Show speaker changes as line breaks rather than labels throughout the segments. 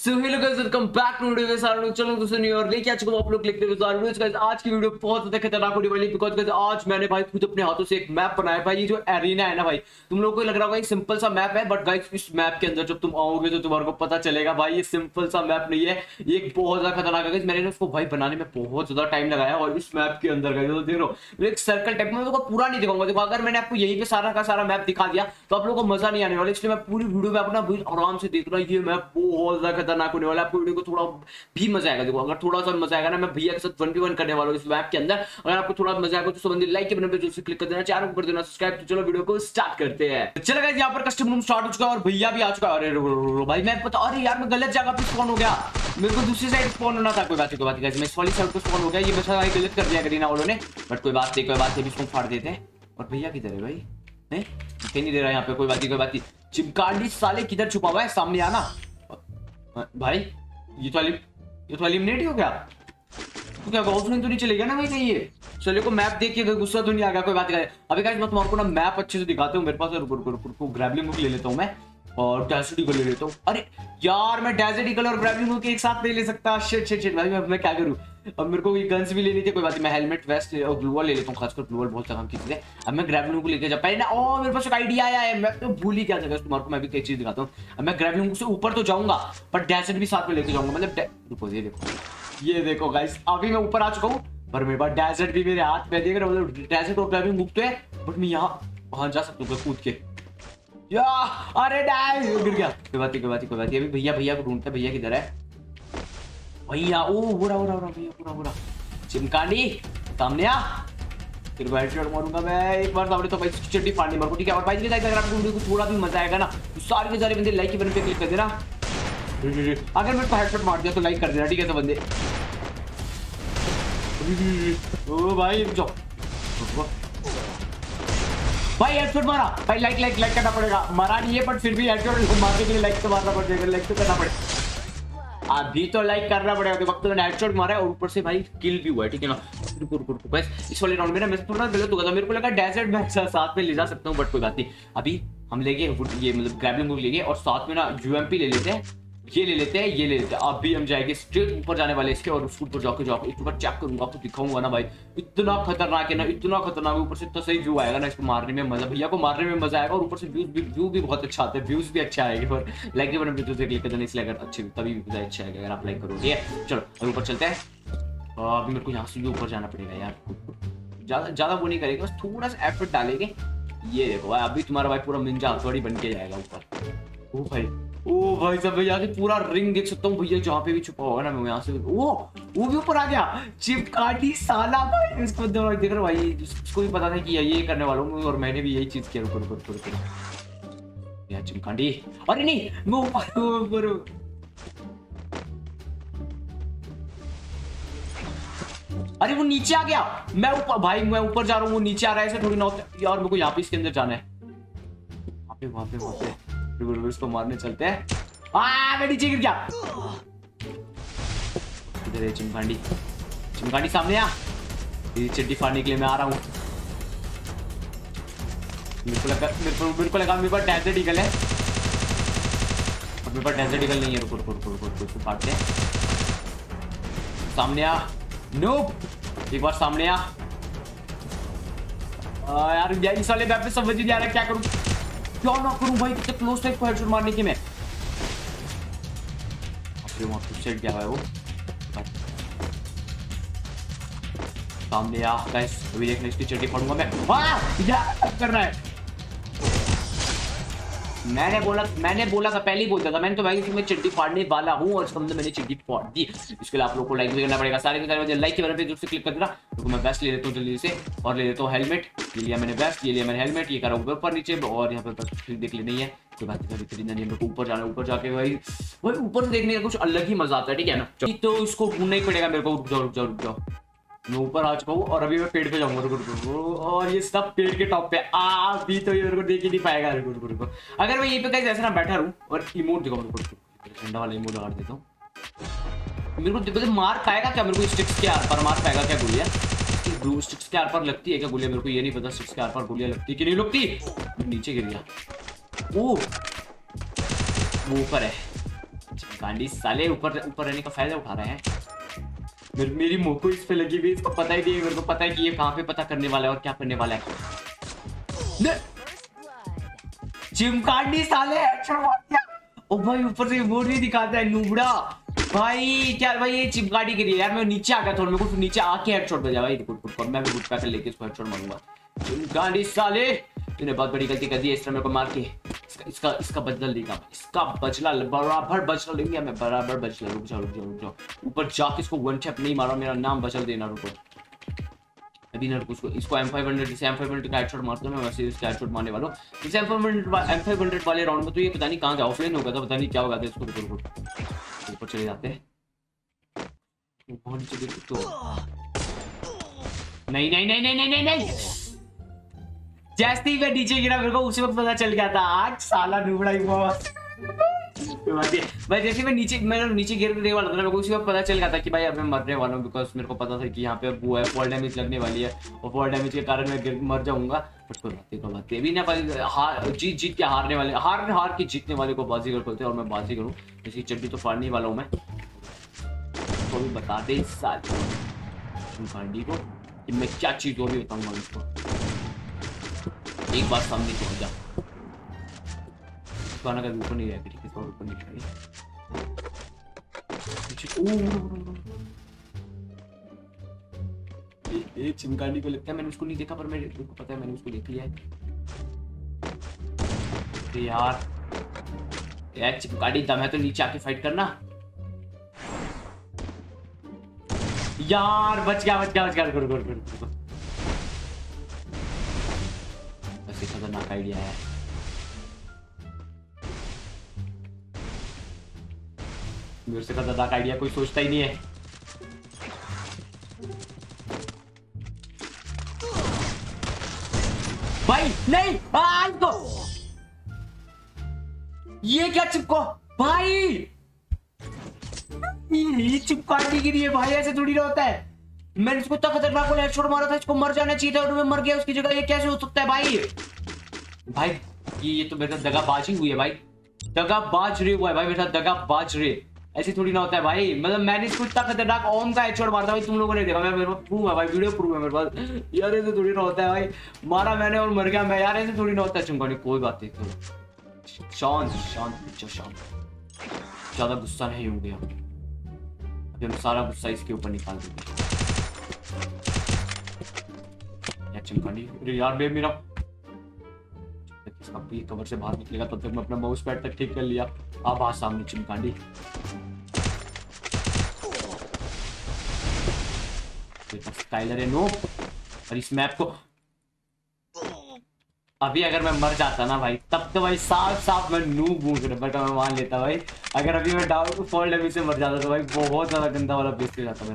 So hello guys, welcome back to video. सारे लोग चलो दोस्तों न्यू ईयर लेके आ चुका हूं आप लोग क्लिक करके सारे वीडियोस। गाइस आज की वीडियो बहुत ज्यादा खतरनाक होने वाली है बिकॉज़ गाइस आज मैंने भाई खुद अपने हाथों से एक मैप बनाया। भाई ये जो एरिना है ना भाई, तुम लोगों को लग रहा होगा ये सिंपल सा मैप है, बट गाइस इस मैप के अंदर जब तुम आओगे तो तुम्हारे को पता चलेगा भाई ये सिंपल सा मैप नहीं है, ये एक बहुत ज्यादा खतरनाक है। मैंने उसको भाई बनाने में बहुत ज्यादा टाइम लगाया और इस मैप के अंदर गाइस तो देख लो एक सर्कल टाइप में, मैं पूरा नहीं दिखाऊंगा। देखो अगर मैंने आपको यहीं पे सारा का सारा मैप दिखा दिया तो आप लोगों को मजा नहीं आने वाला, इसलिए मैं पूरी वीडियो में अपना आराम से देख रहा हूँ। ये मैप बहुत ज्यादा खतरनाक होने वाला है, आपको वीडियो को थोड़ा भी मजा आएगा। देखो अगर थोड़ा सा मजा आएगा ना, मैं भैया के साथ 1v1 करने वाला हूं इस मैप के अंदर। अगर आपको थोड़ा मजा आएगा तो संबंधित लाइक के बटन पे जरूर से क्लिक कर देना, चैनल को कर देना सब्सक्राइब। तो चलो वीडियो को स्टार्ट करते हैं। चलो गाइस यहाँ पर कस्टम रूम स्टार्ट हो चुका है और भैया भी आ चुका है। अरे भाई मैं पता, अरे यार मैं गलत जगह पे स्पॉन हो गया, मेरे को दूसरी साइड स्पॉन होना था। कोई बात नहीं, मैं इस वाली साइड पे स्पॉन हो गया, ये बस गलत कर दिया करीना वालों ने, बट कोई बात नहीं, इसको फाड़ देते हैं। और भैया किधर है भाई? नहीं कहीं नहीं दे रहा यहाँ पे। कोई बात नहीं, चिमकांडी साले किधर छुपा हुआ है? सामने आना भाई। ये तो एलिमिनेट हो गया तो क्या ऑफलाइन तो नहीं चलेगा ना भाई कहीं? ये चले को मैप देख के गुस्सा तो नहीं आ गया? कोई बात नहीं। अभी गाइस मैं तुम्हारे ना मैप अच्छे से दिखाता हूँ। मेरे पास ग्रैबलिंग बुक ले लेता हूँ मैं और डेजर्ट ईगल ले लेता हूँ। अरे यार मैं डेजर्ट ईगल और ग्रैबलिंग बुक एक साथ नहीं ले सकता। शिट भाई मैं क्या करूँ? अब मेरे को गन्स भी लेनी थी। कोई बात नहीं, मैं हेलमेट वेस्ट और ग्लूवॉल ले लेता हूँ, खासकर ग्लूवॉल बहुत काम की चीज है। अब मैं ग्रैबलिंग बुक लेके जा पाए ना। ओ मेरे पास एक आइडिया आया है, मैं तो भूल ही क्या जगह तुम्हारे को मैं भी कई चीज दिखाता हूँ। अब मैं ग्रैबलिंग बुक से ऊपर तो जाऊंगा पर डेजर्ट भी साथ में लेके जाऊंगा। मतलब ये देखो गाइस अभी मैं ऊपर आ चुका हूँ पर मेरे पास डेजर्ट भी मेरे हाथ में देख रहे हो। डेजर्ट और ग्रैबलिंग बुक तो है बट मैं यहाँ वहां जा सकता हूँ कूद के। या अरे गिर गया। कोई बात नहीं। अभी भैया को ढूंढते। भैया किधर है? भैया ओ बुरा भैया चिमकांडी सामने आ, फिर हेडशॉट मारूंगा मैं एक बार सामने तो भाई चट्टी फाड़नी मारूंगा। ठीक है और भाई अगर आपको वीडियो को थोड़ा भी मजा आएगा ना तो सारे के सारे बंदे लाइक के बटन पे क्लिक कर देना। अगर मेरे को हेडशॉट मार दिया तो लाइक कर देना, ठीक है? तो बंदे ओ भाई जाओ भाई हेडशॉट मारा भाई। लाइक करना पड़ेगा। मारा नहीं है बट फिर भी हेडशॉट मारने के लिए लाइक तो मारना पड़ेगा, लाइक तो करना पड़ेगा। अभी तो लाइक करना पड़ेगा। तो वक्त मैंने हेडशॉट मारा है और ऊपर से भाई किल भी हुआ है, ठीक है ना? रुको बस इस वाले राउंड में ना मैं थोड़ा गलत हो गया था। मेरे को लगा डेजर्ट मैं साथ में ले जा सकता हूँ बट कोई बात नहीं। अभी हम लेंगे ये मतलब ग्रैबलिंग बुक लेंगे और साथ में ना यूएमपी ले लेते हैं, ये ले लेते हैं। अभी हम जाएंगे स्ट्रेट ऊपर जाने वाले इसके और उसके ऊपर जाके एक बार चेक करूंगा, आपको दिखाऊंगा ना भाई। इतना खतरनाक है ना, इतना खतरनाक। ऊपर से इतना सही व्यू आएगा ना, इसको मारने में मजा, भैया को मारने में मजा आएगा और ऊपर से व्यू भी बहुत अच्छा आता है, व्यूज भी अच्छा आएगा। और लाइक के बटन पे क्लिक कर देना, इसलिए अगर अच्छे तभी भी अच्छा आएगा अगर आप लाइक करोगे। चलो ऊपर चलते हैं। अभी मेरे को यहाँ से भी ऊपर जाना पड़ेगा यार, ज्यादा वो नहीं करेगा, बस थोड़ा सा एफर्ट डालेंगे। ये देखो भाई अभी तुम्हारा भाई पूरा निंजा हथौड़ी बन के जाएगा ऊपर। ओ भाई सब यहाँ से पूरा रिंग देख सकता हूँ भैया, जहाँ पे भी छुपा होगा ना मैं यहाँ से। वो भी ऊपर आ गया चिमकांडी साला भाई। इसको देख रहा भाई, इसको भी पता था कि ये करने वाला हूँ और मैंने भी यही चीज किया। रुको यार चिमकांडी, अरे नहीं मैं ऊपर अरे वो नीचे आ गया। मैं ऊपर भाई, मैं ऊपर जा रहा हूँ, वो नीचे आ रहा है। ऐसे थोड़ी ना होता यार, मेरे को यहाँ पे इसके अंदर जाना है। वहां पे इसको मारने चलते हैं। मैं नीचे गिर गया। इधर है चिमकांडी सामने आ। ये चड्डी फाड़ने के लिए मैं आ रहा हूँ। मेरे को लगा मेरे पास डेजर्ट ईगल है और मेरे पास डेजर्ट ईगल नहीं है। रुको फाड़ते हैं। सामने आ नूब, एक बार सामने आ। यार इस वाले मैप पे समझ नहीं आ रहा क्या करूं क्या ना करूं भाई। कितने क्लोज टाइप को हेडशॉट मारने की मैं। वहां सेट क्या है वो? सामने आ गाइस, अभी देखना इसकी चड्डी फाड़ूंगा मैं। क्या कर रहा है? मैंने बोला था, पहले ही बोलता था मैंने तो भाई मैं चड्डी फाड़ने वाला हूँ और समझो मैंने चड्डी फाड़ दी। इसके लिए आप लोगों को लाइक भी करना पड़ेगा। सारे के सारे लाइक के बटन पे जरूर से क्लिक कर देना। तो मैं बेस्ट ले लेता हूँ जल्दी से और ले लेता हूँ हेलमेट। ये लिया मैंने बेस्ट, ये लिया मैंने हेलमेट, ये करा ऊपर नीचे और यहाँ पे बस देख लेनी है। कोई बात नहीं, मेरे को ऊपर जाना है। ऊपर जाके भाई ऊपर से देखने का कुछ अलग ही मजा आता है, ठीक है ना? तो इसको ढूंढना ही पड़ेगा मेरे को। रुक जाओ मैं ऊपर आ चुका हूँ और अभी मैं पेड़ पे जाऊंगा। रुको और ये सब पेड़ के टॉप पे अभी तो ये मेरे को देख ही नहीं पाएगा। रुको अगर मैं यहीं पे कहीं ऐसे ना बैठा रहूं और इमोट दिखाऊं, ठंडा वाला इमोट लगा देता हूँ। मेरे को मार खाएगा क्या? मेरे को स्टिक्स के आर पार मार पाएगा क्या गोलियां? ब्लू स्टिक्स के आर पार लगती है क्या गोलियां? मेरे को ये नहीं पता स्टिक्स के आर पार गोलियां लगती कि नहीं लगती। नीचे गिर गया। वो ऊपर है। चिमकांडी साले ऊपर ऊपर रहने का फायदा उठा रहे हैं। मेरी मुंह को इस पे लगी हुई, इसको पता ही नहीं है, मेरे को पता है कि ये कहाँ पे पता करने वाला है और क्या करने वाला है। चिमकांडी साले हेडशॉट मार दिया। ओ भाई ऊपर से वो नहीं दिखाता है नूबड़ा भाई। क्या भाई ये चिमकांडी गिरी यार, मैं नीचे आ गया थोड़ा, मेरे को नीचे आके हेडशॉट बजा भाई। मैं भी गुड पैकर लेके इसको हेडशॉट मारूंगा। चिमकांडी साले तूने बहुत बड़ी गलती कर दी इस तरह मेरे को मार के। इसका बदला लेगा, इसका बदला बराबर बदला लेंगे मैं, बराबर बदला। रुक जाओ ऊपर जाके इसको वन टैप नहीं मारा, मेरा नाम बदल देना। रुको अभी ना रुको, इसको M500 जैसे M500 का हेडशॉट मारता हूं मैं, वैसे इसका हेडशॉट मारने वाला हूं। जैसे M500 वाले राउंड में तो ये पता नहीं कहां गया, ऑफलाइन हो गया था, पता नहीं क्या हो गया था। इसको रुको ऊपर चले जाते हैं। बहुत नीचे देख तो नहीं। जैसे ही मैं नीचे गिरा मेरे को उसी वक्त पता चल गया था आज साला नुबड़ा ही बहुत भाई। जैसे मैं नीचे गिरने वाला था मेरे को उसी वक्त पता चल गया था कि भाई अब मैं मरने वाला हूँ। बिकॉज मेरे को पता था कि यहाँ पे वो है फॉल डैमेज लगने वाली है और फॉल डैमेज के कारण मैं मर जाऊंगा। बट कोई बात भी ना, जीत के हारने वाले हार के जीतने वाले को बाजीगर बोलते हैं और मैं बाजीगर हूँ। इसकी चड्डी तो फाड़ने वाला हूँ मैं। तो भी बता दे चिमकांडी को कि मैं क्या चीज और भी बताऊंगा उसको। एक बार सामने पहुंच जा, गाना का ऊपर नहीं रहेगा, ठीक है ऊपर नहीं रहेगा। ये चिमकांडी को लगता है मैंने उसको नहीं देखा, पर मेरे को पता है मैंने उसको देख लिया है। यार चिमकांडी दम है तो नीचे आके फाइट करना यार। बच गया। ऐसे खतरनाक आइडिया है। मेरे से खतरनाक आइडिया कोई सोचता ही नहीं है। भाई नहीं तो ये क्या चिपको भाई, ये चिपकांडी गिरी है भाई, ऐसे थोड़ी ना होता है। मैंने इसको इतना खतरनाक को हेडशॉट मारा था, इसको मर जाना चाहिए था और मैं मर गया उसकी जगह। ये कैसे हो सकता है भाई ये तो मेरे साथ दगाबाजी हुई है भाई, दगाबाज रे हुआ है भाई मेरे साथ, दगाबाज रे। ऐसे थोड़ी ना होता है भाई। मतलब मैंने इसको इतना खतरनाक ओम का हेडशॉट मारा था भाई, तुम लोगों ने देखा, मैं मेरे पास प्रूफ है भाई, वीडियो प्रूफ है मेरे पास यार। ऐसे थोड़ी ना होता है भाई, मारा मैंने और मर गया मैं यार, ऐसे थोड़ी ना होता है। चिमकांडी कोई बात नहीं, शांत, ज्यादा गुस्सा नहीं हो गया। अभी हम सारा गुस्सा इसके ऊपर निकाल देंगे। चिमकांडी यार मेरा ये कवर से बाहर निकलेगा तब तक मैं अपना माउस पैड तक ठीक कर लिया। अब आ सामने चिमकांडी। स्काइलर है नो, और इस मैप को अभी अगर मैं मर जाता ना भाई तब तो भाई साफ मैं नूब हूं, बट मैं मान लेता भाई। अगर अभी मैं डाउन फॉल डैमेज से मर जाता तो भाई बहुत ज्यादा गंदा वाला बेस हो जाता मेरा।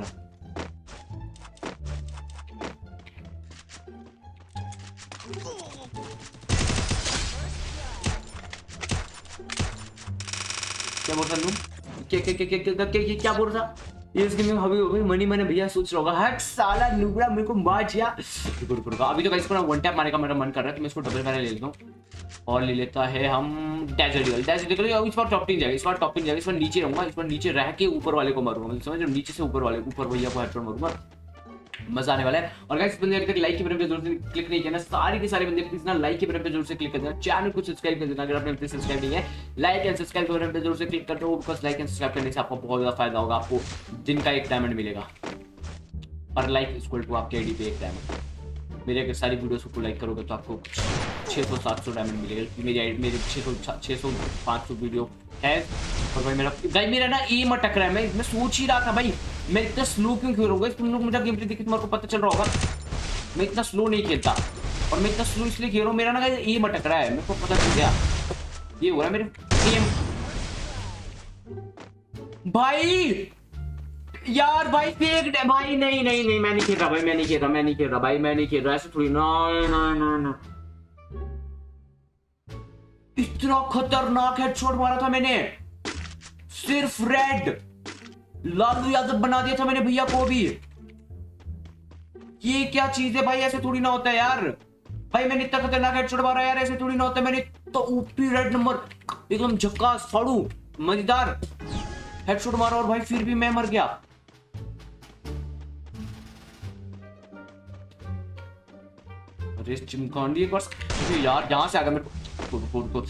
क्या बोल रहा हूँ, क्या बोल रहा ये इसके में अभी मनी मैंने भैया सोच रहा होगा हट साला नुबड़ा मेरे को मार दिया। अभी तो गाइस को ना वन टैप मारने का मेरा मन कर रहा है तो मैं इसको डबल मैंने ले लेता हूँ और ले लेता है हम डेजर्ट ईगल। इस बार टॉप 3 जाएगा, इस बार नीचे रहूंगा, इस बार नीचे रह के ऊपर वाले को मारूंगा। मतलब समझ, नीचे से ऊपर भैया को हेडशॉट मारूंगा, मजा आने वाला है। और गाइस बंदे अभी तक लाइक के बटन पे जरूर से क्लिक नहीं किया ना, सारे के सारे बंदे प्लीज ना लाइक के बटन पे जरूर से क्लिक कर देना, चैनल को सब्सक्राइब कर देना अगर आपने अभी तक सब्सक्राइब नहीं है। लाइक एंड सब्सक्राइब के बटन पे जरूर से क्लिक कर दो, बिकॉज़ लाइक एंड सब्सक्राइब करने से आपको बहुत ज्यादा फायदा होगा। आपको दिन का 1 डायमंड मिलेगा, पर लाइक इक्वल टू आपके आईडी पे 1 डायमंड। मेरे अगर सारी वीडियोस को लाइक करोगे तो आपको 600-700 डायमंड मिलेगा। मेरे 600-500 वीडियो है। और भाई मेरा ना एम अटक रहा है। मैं सोच ही रहा था भाई मैं इतना स्लो क्यों खेल रहा हूँ। तुम लोग मुझे गेम प्ले देखे तुम्हारे को पता चल रहा होगा मैं इतना स्लो नहीं खेलता, और मैं इतना स्लो इसलिए खेल रहा हूँ मेरा ना एम अटक रहा है। मेरे को पता चल गया ये हो रहा है मेरे एम। भाई यार भाई फेक भाई, नहीं मैं नहीं खेल रहा भाई, मैं नहीं खेल रहा ऐसे थोड़ी ना। इतना खतरनाक हेडशॉट मारा था मैंने, सिर्फ रेड लालू यादव बना दिया था मैंने भैया को भी। ये क्या चीज है भाई, ऐसे थोड़ी ना होता है यार। भाई मैंने इतना खतरनाक हेडशॉट मारा यार, ऐसे थोड़ी ना होता है। मैंने तो ऊपी रेड नंबर एकदम झक्कास फाड़ू मजेदार हेडशॉट मारा और भाई फिर भी मैं मर गया। अरे चिमकांडी एक बार यार यहां से आ गया मेरे को।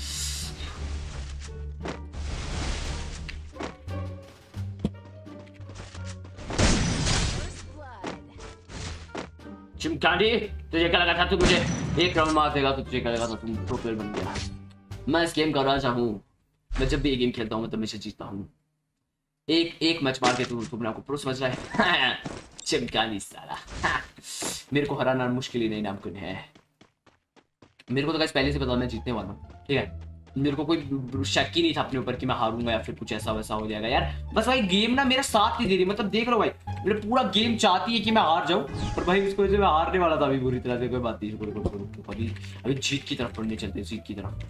चिमकांडी तुझे क्या लगा था तू मुझे एक राउंड मार देगा तो तुझे क्या लगा था तुम प्रो प्लेयर बन गया। मैं इस गेम का राजा हूँ, मैं जब भी ये गेम खेलता हूँ मैं हमेशा जीतता हूँ। एक मैच मार के तू अपने आपको प्रो समझ रहा है। चिमकांडी साला मेरे को हराना मुश्किल ही नहीं नामुमकिन है। मेरे को तो गाइस पहले से पता मैं जीतने वाला हूँ, ठीक है। मेरे को कोई शक ही नहीं था अपने ऊपर कि मैं हारूंगा या फिर कुछ ऐसा वैसा हो जाएगा यार। बस भाई गेम ना मेरा साथ नहीं दे रही, मतलब देख लो भाई मेरा पूरा गेम चाहती है कि मैं हार जाऊं, पर भाई उसको वजह से मैं हारने वाला था अभी बुरी तरह से। कोई बात नहीं, अभी जीत की तरफ पढ़ने चलते, जीत की तरफ।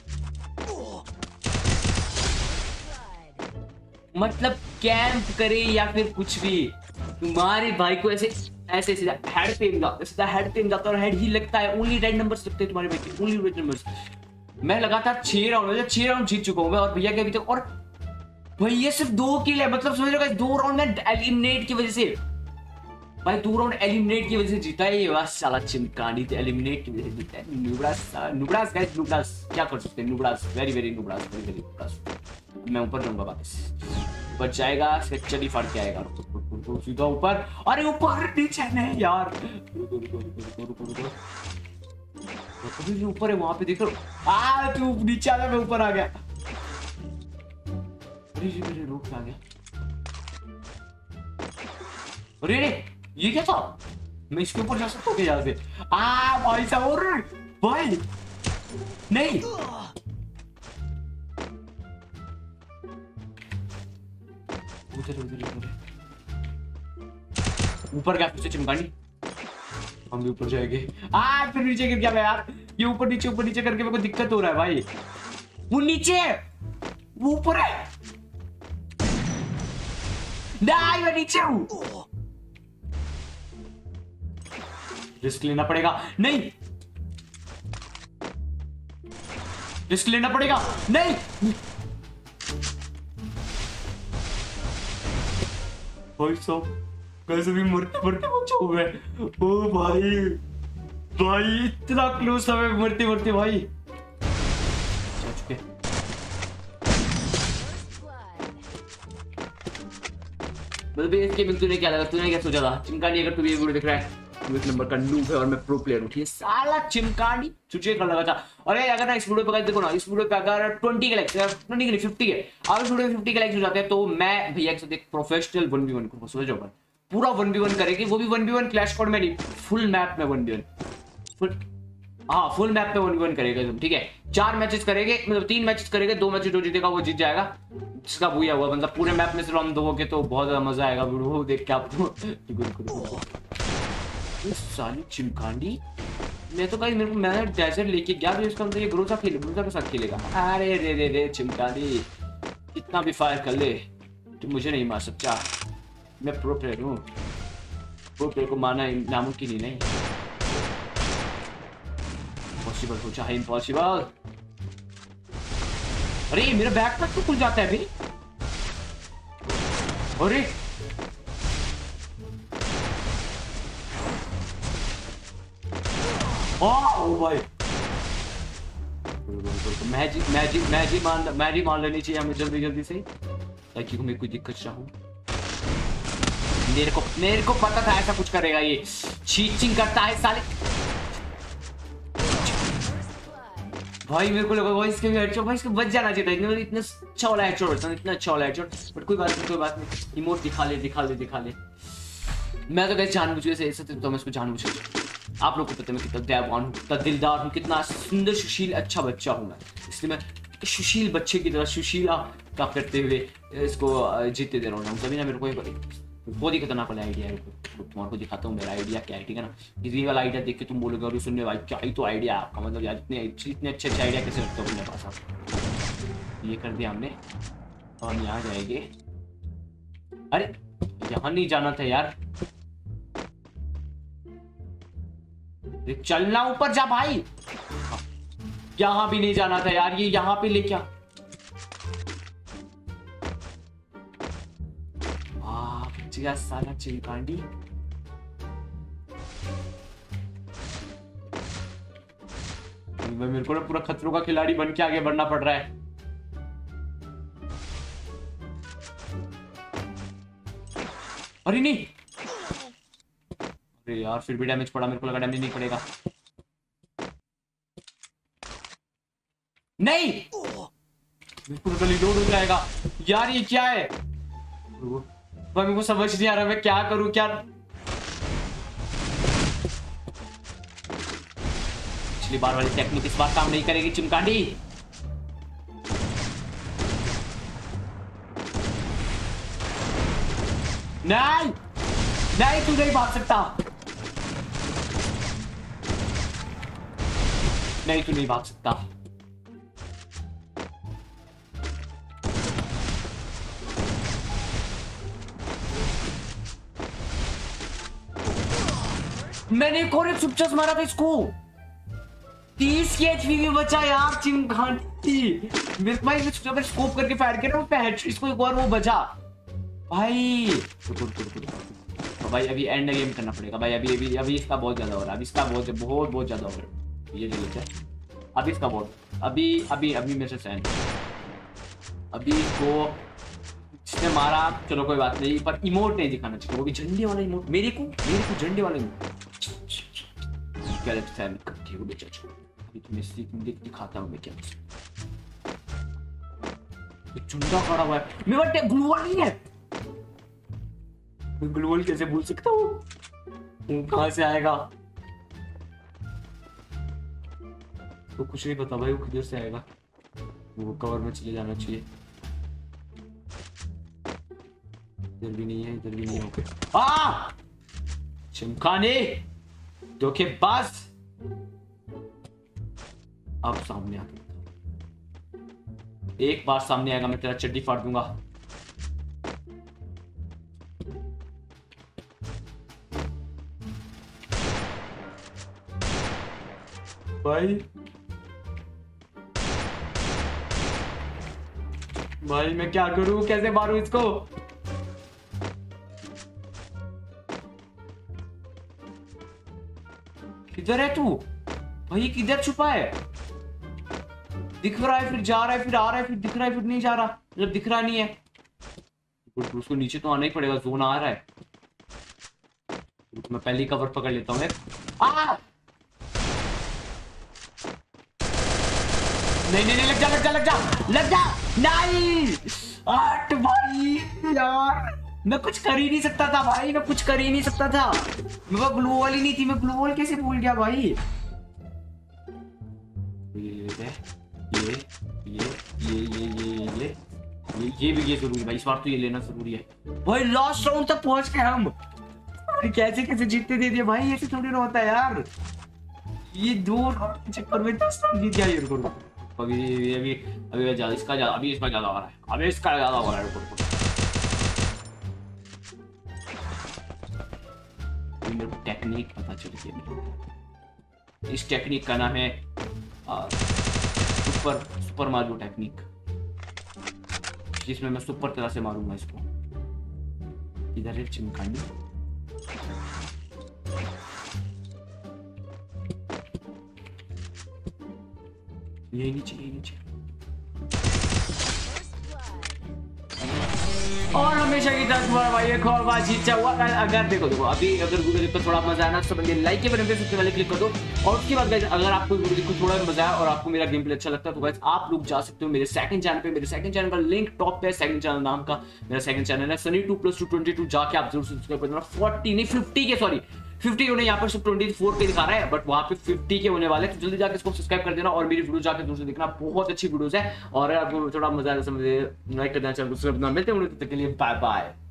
मतलब कैंप करे या फिर कुछ भी, तुम्हारे भाई को ऐसे ऐसे सीधा हेड पे जाता और हेड ही लगता है। ओनली रेड नंबर्स लगते हैं तुम्हारे भाई के, ओनली रेड नंबर्स। मैं लगातार 6 राउंड जीत चुका हूं मैं और भैया के अभी तक। और भैया सिर्फ 2 किल है, मतलब समझ रहे हो 2 राउंड में एलिमिनेट की वजह से भाई, 2 राउंड एलिमिनेट की वजह से जीता है ये। बस साला चिमकांडी तो एलिमिनेट की वजह से जीता है। नुब्रास गाइस, नुब्रास क्या कर सकते हैं, नुब्रास वेरी नुब्रास। मैं ऊपर जाऊंगा वापस, ऊपर जाएगा चली फाड़ के आएगा सीधा ऊपर। अरे ऊपर नीचे नहीं यार, अभी ऊपर है वहां पे देख लो। तू नीचे आ गया, मैं ऊपर आ गया। अरे रोक आ गया। अरे ये क्या था, मैं इसके ऊपर जा सकता हूँ यहाँ से? भाई साहब, और भाई नहीं उधर ऊपर गया फिर से चिमकांडी। हम भी ऊपर जाएंगे। फिर नीचे गिर गया मैं यार। ये ऊपर नीचे करके मेरे को दिक्कत हो रहा है भाई। वो नीचे, वो ऊपर है। नहीं मैं नीचे हूं। रिस्क लेना पड़ेगा, नहीं रिस्क लेना पड़ेगा, नहीं भाई साहब कैसे भी मरते बचाओ मैं। ओ भाई इतना क्लोज था मैं मरते भाई। चुके मतलब इस गेम में तूने क्या लगा, तूने क्या सोचा था? चिमकांडी अगर तू ये वीडियो देख रहा है, तू एक नंबर का नूब है और मैं प्रो प्लेयर हूं, ठीक है। साला चिमकांडी तुझे क्या लगा था? और अगर ना इस वीडियो पे देखो ना, इस वीडियो पे अगर 20 के लाइक्स, 20 के नहीं 50 के, अगर इस वीडियो में 50 के लाइक्स हो जाते हैं तो मैं भैया के साथ एक प्रोफेशनल 1v1 को सोचो पर पूरा 1v1 करेगी। वो भी 1v1 क्लैश स्क्वाड में नहीं, फुल मैप में 1v1, फुल मैप में 1v1 करेगा तुम, ठीक है। 4 मैचेस करेंगे, मतलब 3 मैचेस करेंगे, 2 मैचेस जो जीतेगा वो जीत जाएगा। जिसका भूया हुआ मतलब पूरे मैप में सिर्फ हम 2 के, तो बहुत ज्यादा मजा आएगा वीडियो देख के आपको। साली चिमकांडी, मैं तो कहीं मेरे को मैं डेजर्ट लेके गया तो इसका मतलब ये ग्रोजा के साथ खेलेगा। अरे रे चिमकांडी, कितना भी फायर कर ले तो मुझे नहीं मार सकता। मैं प्रो प्लेयर हूँ, प्रो प्लेयर को मारना नामुमकिन ही नहीं। पॉसिबल हो चाहे इम्पॉसिबल। अरे मेरा बैग तक तो खुल जाता है अभी। अरे ओ भाई, मैजिक मान लेनी चाहिए हमें जल्दी से, ताकि हमें कोई दिक्कत ना हो। मेरे को पता था ऐसा कुछ करेगा ये, चीटिंग करता है साले। भाई मेरे को लगा भाई इसके भी हेडशॉट, भाई इसको बच जाना चाहिए था। इतना अच्छा वाला हेडशॉट, इतना अच्छा वाला हेडशॉट, बट कोई बात नहीं। इमोट दिखा ले। मैं तो कैसे जानबूझ के ऐसे तो मैं इसको जानबूझ के, आप लोग को पता है मैं कितना दयावान हूँ, कितना दिलदार हूँ, कितना सुंदर सुशील अच्छा बच्चा हूँ मैं। इसलिए मैं सुशील बच्चे की तरह सुशीला का करते हुए इसको जीतते दे रहा हूँ। तभी ना मेरे को बहुत ही खतरनाक वाला आइडिया है। तुम्हारे को दिखाता हूँ मेरा आइडिया क्या है, ठीक है ना। किसी वाला आइडिया देख के तुम बोलोगे और सुनने भाई क्या ही तो आइडिया है आपका, मतलब यार इतने अच्छे आइडिया कैसे रखते हो अपने पास आप। ये कर दिया हमने और हम यहाँ जाएंगे। अरे यहाँ नहीं जाना था यार, चलना ऊपर जा भाई। यहां भी नहीं जाना था यार, ये यहां पे ले क्या। बच गया साला चिमकांडी। मेरे को ना पूरा खतरों का खिलाड़ी बन के आगे बढ़ना पड़ रहा है। अरे नहीं, अरे यार फिर भी डैमेज पड़ा, मेरे को लगा डैमेज नहीं पड़ेगा। नहीं, मेरे को लगा रिलोड हो जाएगा। यार ये क्या है भाई, मेरे को समझ नहीं आ रहा मैं क्या करूं। क्या पिछली बार वाली टेक्निक इस बार काम नहीं करेगी चिमकांडी। नहीं नहीं, तू नहीं भाग सकता, नहीं तू नहीं भाग सकता। मैंने एक और एक सुपचस मारा था इसको, 30 की एचपी भी बचा यार चिमकांडी। मेरे भाई अगर स्कोप करके फायर किया ना पे इसको एक और वो बचा भाई। तो भाई अभी एंड गेम करना पड़ेगा भाई। अभी इसका बहुत ज्यादा हो रहा है, अभी इसका बहुत ज्यादा हो रहा है। ये जो अभी इसका बहुत अभी मेरे से सहन, अभी इसको जिसने मारा चलो कोई बात नहीं, पर इमोट नहीं दिखाना चाहिए, वो भी झंडे वाला इमोट। मेरे को झंडे वाला इमोट अभी तुम्हें दिखाता हूँ मैं क्या। झुंडा खड़ा हुआ है, मेरे पास ग्लूवॉल नहीं है। मैं ग्लूवॉल कैसे भूल सकता हूँ, कहां से आएगा तो कुछ नहीं पता भाई, वो किधर से आएगा। वो कवर में चले जाना चाहिए। इधर भी नहीं है, इधर भी नहीं है। ओके चिमकांडी धोखेबाज, अब सामने आ गया। एक बार सामने आएगा मैं तेरा चड्डी फाड़ दूंगा। भाई मैं क्या करूं, कैसे मारूं इसको। किधर है तू भाई, किधर छुपा है। दिख रहा है फिर जा रहा है, फिर आ रहा है, फिर दिख रहा है फिर नहीं जा रहा, मतलब दिख रहा नहीं है। उसको नीचे तो आना ही पड़ेगा, जोन आ रहा है। मैं पहले कवर पकड़ लेता हूँ। नहीं नहीं नहीं, लग जा नहीं। आठ भाई यार, मैं कुछ कर ही नहीं सकता था भाई, मैं कुछ कर ही नहीं सकता था। मेरे पास ग्लूवॉल ही नहीं थी, मैं ग्लूवॉल कैसे भूल गया भाई। ये भी जरूरी भाई, इस बार तो ये लेना जरूरी है भाई। लास्ट राउंड तक पहुंच गए हम। कैसे जीतते दे दिए भाई, ऐसे थोड़ी ना होता है यार। ये दो चक्कर में 10 राउंड जीत गया ये। अभी इसका ज्यादा हो रहा है, मेरे को टेक्निक पता चल गई। इस टेक्निक का नाम है सुपर मारियो टेक्निक, जिसमें मैं सुपर तरह से मारूंगा इसको। इधर है चिमकांडी, यही नीचे और हमेशा की तरह तुम्हारा भाई एक और बात जीत हुआ। अगर देखो अभी अगर वीडियो को थोड़ा मजा आया ना तो बंदे लाइक के बटन पे सबसे पहले क्लिक कर दो। और उसके बाद गाइस अगर आपको वीडियो को थोड़ा मजा आया और आपको मेरा गेम प्ले अच्छा लगता है तो गाइस आप लोग जा सकते हो मेरे सेकंड चैनल पे। मेरे सेकंड चैनल का लिंक टॉप पे, सेकंड चैनल नाम का मेरा सेकंड चैनल है Sunny2+222। जाके आप जरूर सब्सक्राइब कर देना। 40 नहीं 50 के, सॉरी 50 होने, यहाँ पर सिर्फ 24 के दिखा रहा है, बट वहां पे 50 के होने वाले, तो जल्दी जाके इसको सब्सक्राइब कर देना और मेरी वीडियो जाके दूसरे देखना, बहुत अच्छी वीडियोस है। और अगर आपको थोड़ा मजा आया तो लाइक कर देना, चैनल को सब्सक्राइब करना। मिलते हैं तब तक के लिए, बाय बाय।